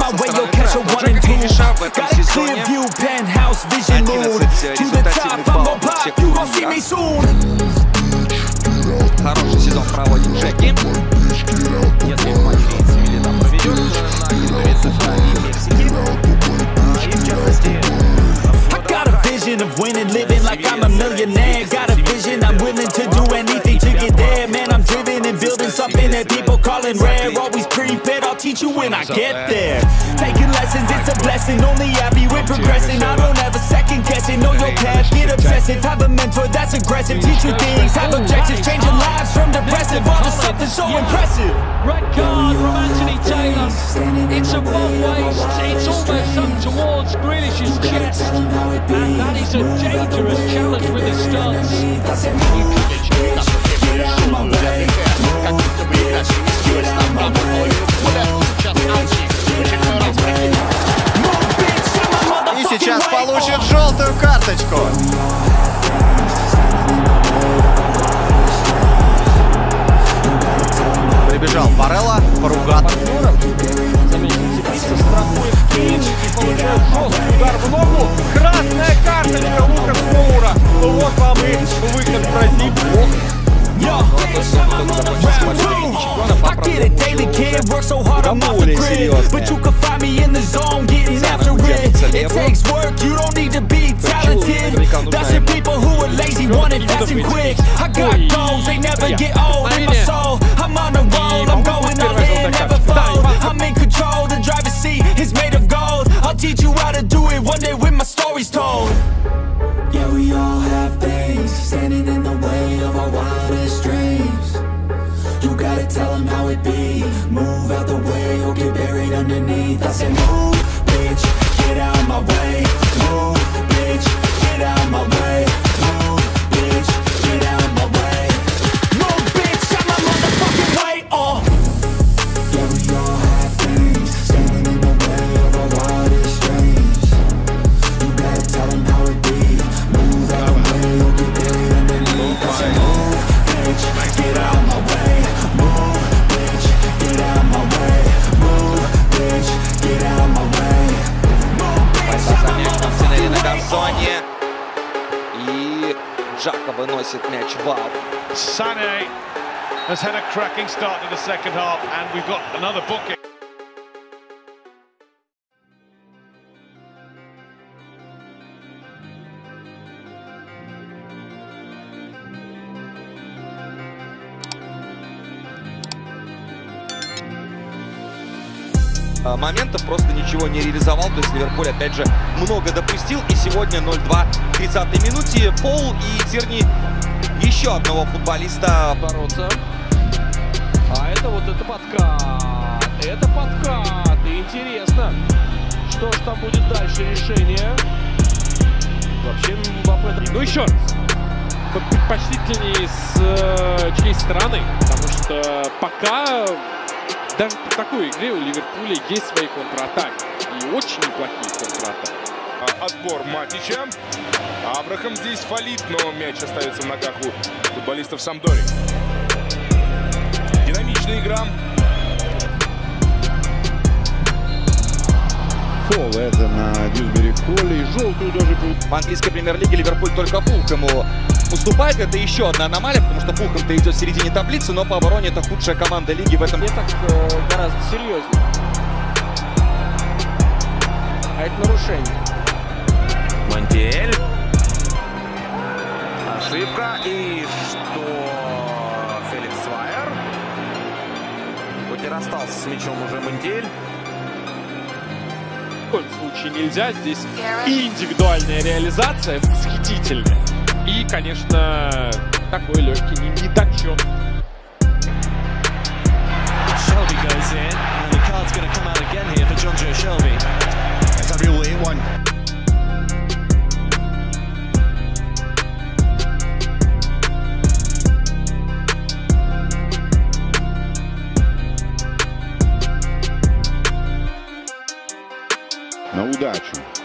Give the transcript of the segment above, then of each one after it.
my way, you'll catch a 1 and 2. Got a clear view, penthouse vision mood. To the top, I'm gon' pop, you gon' see me soon. Хороший сезон проводит Джеки. Несколько матчей Севилья там проведет на территории США и Мексики. И в частности... I got a vision of winning, living like I'm a millionaire. Got a vision, I'm willing to do anything to get there. Man, I'm driven and building something that people calling rare. Always prepared, I'll teach you when I get there. Taking lessons, it's a blessing. Only happy with progressing. I don't ever second guess it. Know your path, get obsessive. Have a mentor that's aggressive. Teach you things, have objectives. Changing lives from depressive all to something so impressive. Red card from Anthony Taylor. It's a one waist. It's almost up towards Grealish's chest. And that is a dangerous challenge with his stance. И сейчас получит желтую карточку. Прибежал Барелла, поругаться. Получает жесткий удар в ногу. Красная карточка Лукас Моура. Вот вам и выход в Бразилию. I get it daily, kid. Work so hard, I'm off the grid. But you can find me in the zone, getting after it. It takes work, you don't need to be talented. That's the people who are lazy, want it fast and quick. I got goals, they never get old in my soul. I'm on a roll, I'm going all in, never fold. I'm in control, the driver's seat is made of gold. I'll teach you how to do it one day when my story's told. Yeah, we all have things standing in the way of our wildest dreams. You gotta tell them how it be. Move out the way or get buried underneath. I said move, bitch, get out my way. Move, bitch, get out my way. Move, bitch, get out my way. Move, bitch, out my motherfucking way. Oh. Yeah, we all have things standing in the way of our wildest dreams. You gotta tell them how it be. Move out the way or get buried underneath. I said move, bitch, get out my way. И Джака выносит мяч в аут. Sané has had a cracking start to the second half, and we've got another booking. Моментов просто ничего не реализовал, то есть Ливерпуль опять же много допустил, и сегодня 0-2 в 30-й минуте. Пол и Тирни еще одного футболиста бороться. А это вот это подкат, и интересно, что ж там будет дальше решение. Вообще Ну еще раз, предпочтительнее с чьей стороны, потому что пока даже по такой игре у Ливерпуля есть свои контратаки. И очень неплохие контратаки. Отбор Матича. Абрахам здесь фалит, но мяч остается в ногах у футболистов Самдори. Динамичная игра. Фол это на Дьюсбери Холли. И желтую даже был. В английской премьер-лиге Ливерпуль только Фулхэму уступает. Это еще одна аномалия, потому что Фулхэм-то идет в середине таблицы, но по обороне это худшая команда лиги в этом. Не так гораздо серьезнее. А это нарушение. Монтиэль. Ошибка. И что Феликс Свайер. Хоть и расстался с мячом уже Монтиэль. В коем случае нельзя. Здесь и индивидуальная реализация восхитительная. И, конечно, такой легкий недочет. Shelby goes in, and the card's going to come out again here for John Joe Shelby. It's a real late one. На удачу.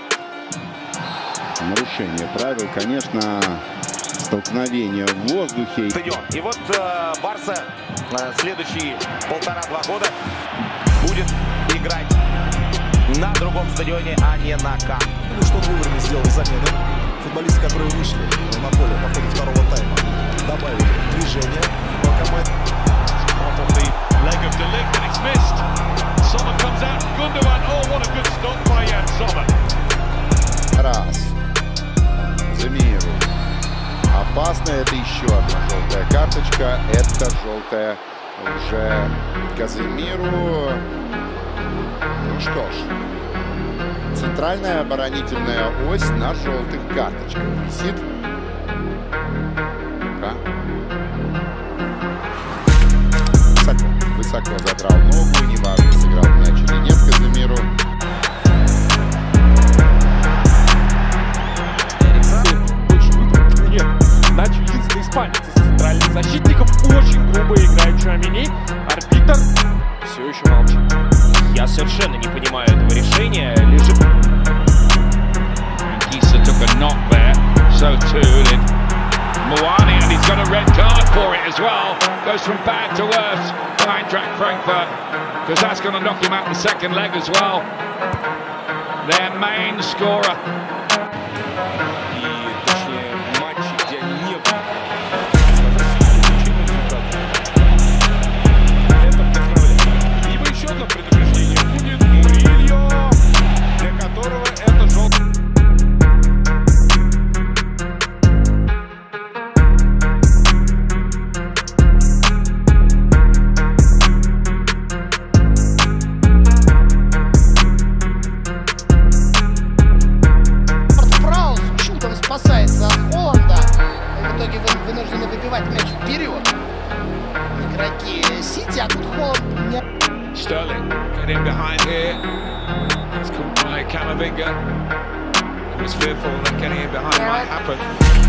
Нарушение правил, конечно, столкновение в воздухе. И вот Барса следующие 1,5-2 года будет играть на другом стадионе, а не на К. Ну, что он вовремя сделал замены. Футболисты, которые вышли на поле по ходу второго тайма, добавили движение по команде. Leg of De Ligt and it's missed. Sommer comes out. Gundogan. Oh, what a good stop by Jan Sommer. Раз. Замиру. Опасно. Это еще одна желтая карточка. Это желтая уже Казимиру. Ну что ж. Центральная оборонительная ось на желтых карточках висит. Высоко задрал ногу, неважно, сыграл мяч или нет Казимиру. Нет, начал единственный испанец из центральных защитников. Очень грубо играет Чуамини. Арбитр все еще молчит. Я совершенно не понимаю этого решения. Лежит. Kisa took a knock there. So too did Muani, and he's got a red card for it as well. Goes from bad to worse. Eintracht Frankfurt, because that's going to knock him out the second leg as well. Their main scorer. Либо еще одно предупреждение будет Мурильо, для которого это желтый. Спасается от Холланда. В итоге вынуждены выбивать мяч вперед. Игроки Сити, а тут Холланд не... Sterling get in behind here. It's caught by Camavinga. He was fearful that getting in behind might happen.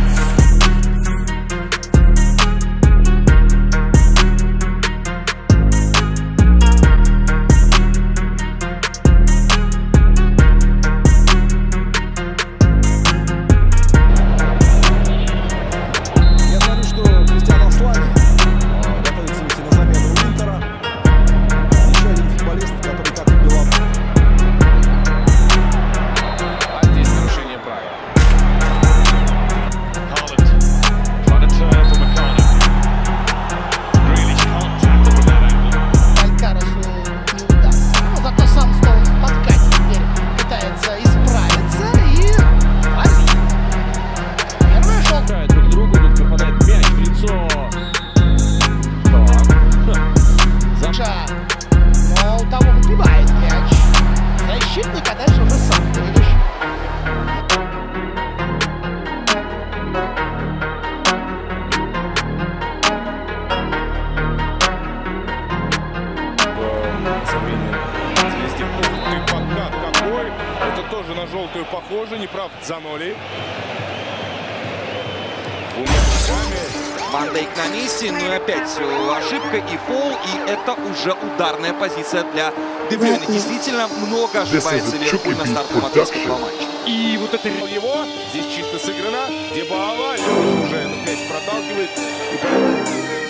Но у того выбивает мяч защитник, а дальше уже сам, видишь? Подкат какой? Это тоже на желтую похоже, не прав Дзаноли. Ван Дейк на месте, но и опять ошибка и фол, и это уже ударная позиция для Де Брюйне. Действительно много ошибается Ливерпуль на стартовом отрезке этого матча. И вот это его, здесь чисто сыграно, Дебала, уже этот мяч проталкивает.